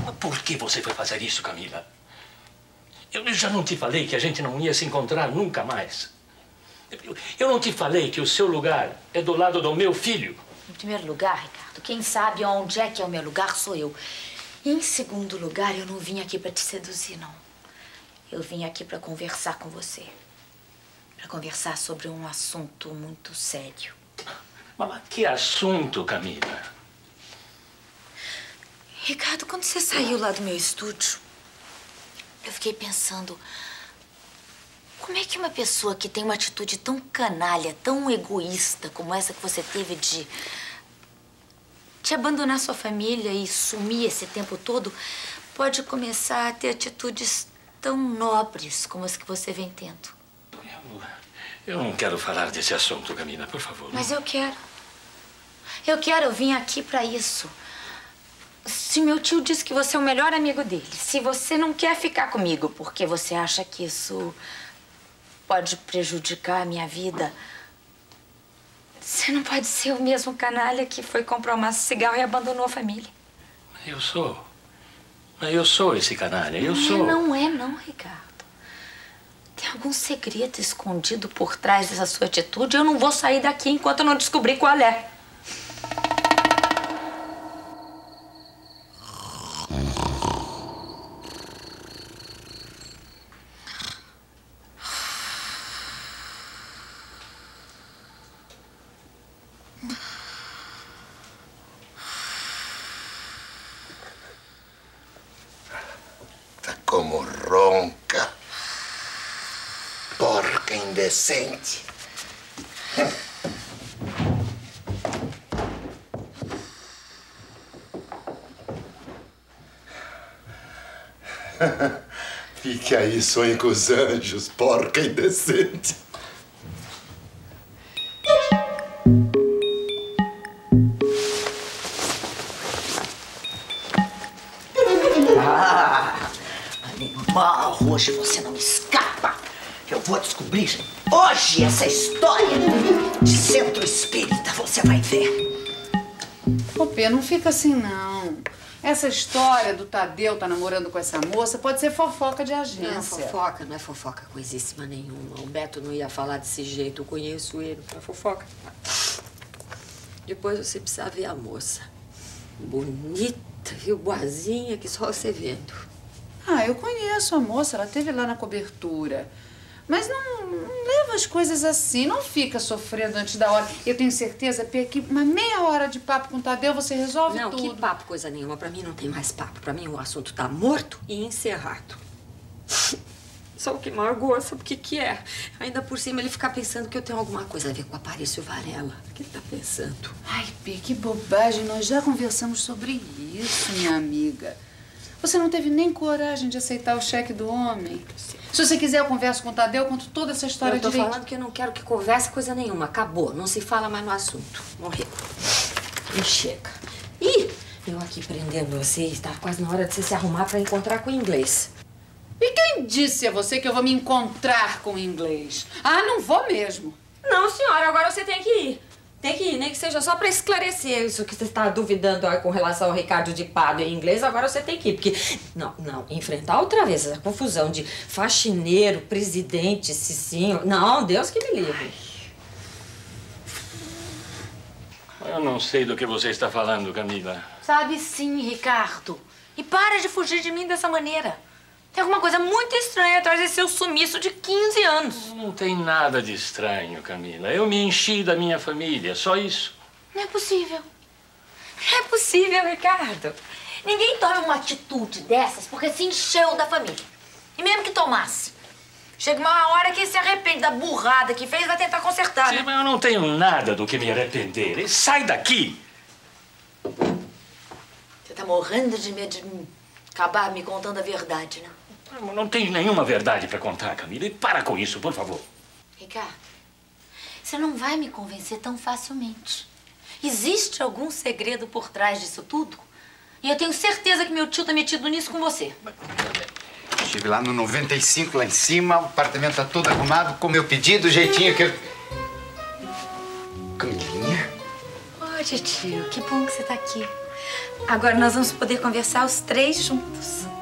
Mas por que você foi fazer isso, Camila? Eu já não te falei que a gente não ia se encontrar nunca mais. Eu não te falei que o seu lugar é do lado do meu filho. Em primeiro lugar, Ricardo, quem sabe onde é que é o meu lugar sou eu. E em segundo lugar, eu não vim aqui pra te seduzir, não. Eu vim aqui pra conversar com você. Pra conversar sobre um assunto muito sério. Mas que assunto, Camila? Ricardo, quando você saiu lá do meu estúdio, eu fiquei pensando... Como é que uma pessoa que tem uma atitude tão canalha, tão egoísta como essa que você teve de abandonar sua família e sumir esse tempo todo, pode começar a ter atitudes tão nobres como as que você vem tendo? Eu não quero falar desse assunto, Camila, por favor. Mas eu quero. Eu vim aqui pra isso. Se meu tio disse que você é o melhor amigo dele, se você não quer ficar comigo porque você acha que isso pode prejudicar a minha vida, você não pode ser o mesmo canalha que foi comprar um maço de cigarro e abandonou a família. Eu sou esse canalha, eu sou. Não é, Ricardo. Tem algum segredo escondido por trás dessa sua atitude. Eu não vou sair daqui enquanto eu não descobrir qual é. Como ronca. Porca indecente. Fique aí, sonhe com os anjos, porca indecente. Animal, hoje você não me escapa. Eu vou descobrir hoje essa história de centro espírita, você vai ver. Ô, Pê, não fica assim, não. Essa história do Tadeu tá namorando com essa moça pode ser fofoca de agência. Não é fofoca coisíssima nenhuma. O Beto não ia falar desse jeito, eu conheço ele, não é fofoca. Depois você precisa ver a moça. Bonita, viu? Boazinha, que só você vendo. Ah, eu conheço a moça, ela esteve lá na cobertura. Mas não leva as coisas assim, não fica sofrendo antes da hora. Eu tenho certeza, Pê, que uma meia hora de papo com o Tadeu você resolve tudo. Não, que papo, coisa nenhuma. Pra mim não tem mais papo. Pra mim o assunto tá morto e encerrado. Só o que magoa, sabe o que é? Ainda por cima ele fica pensando que eu tenho alguma coisa a ver com o Aparício Varela. O que ele tá pensando? Ai, Pê, que bobagem. Nós já conversamos sobre isso, minha amiga. Você não teve nem coragem de aceitar o cheque do homem. Se você quiser, eu converso com o Tadeu, eu conto toda essa história direito. Eu tô falando que eu não quero que converse coisa nenhuma. Acabou. Não se fala mais no assunto. Morreu. E chega. Ih, eu aqui prendendo você. Está quase na hora de você se arrumar pra encontrar com o inglês. E quem disse a você que eu vou me encontrar com o inglês? Ah, não vou mesmo. Não, senhora. Agora você tem que ir. Tem que ir, nem que seja só pra esclarecer isso que você está duvidando com relação ao Ricardo de Pádua em inglês. Agora você tem que ir, porque... Não, enfrentar outra vez essa confusão de faxineiro, presidente, Cicinho... Não, Deus que me livre. Eu não sei do que você está falando, Camila. Sabe sim, Ricardo. E para de fugir de mim dessa maneira. Tem alguma coisa muito estranha atrás desse seu sumiço de 15 anos. Não tem nada de estranho, Camila. Eu me enchi da minha família, só isso. Não é possível. Não é possível, Ricardo. Ninguém toma uma atitude dessas porque se encheu da família. E mesmo que tomasse, chega uma hora que se arrepende da burrada que fez e vai tentar consertar, Sim, né? mas eu não tenho nada do que me arrepender. Sai daqui! Você tá morrendo de medo de acabar me contando a verdade, né? Não tenho nenhuma verdade pra contar, Camila. E para com isso, por favor. Ricardo, você não vai me convencer tão facilmente. Existe algum segredo por trás disso tudo? E eu tenho certeza que meu tio tá metido nisso com você. Estive lá no 95, lá em cima, o apartamento tá todo arrumado, com o meu pedido, o jeitinho que eu... Camilinha? Ô, tio, que bom que você tá aqui. Agora nós vamos poder conversar os três juntos.